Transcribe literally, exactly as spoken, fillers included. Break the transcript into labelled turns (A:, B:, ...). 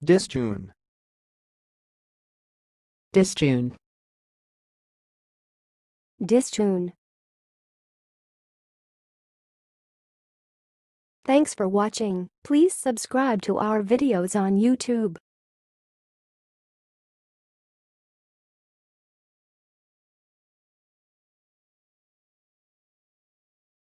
A: dih-stoon,
B: dis-toon,
C: dis-toon. Thanks for watching. Please subscribe to our videos on YouTube.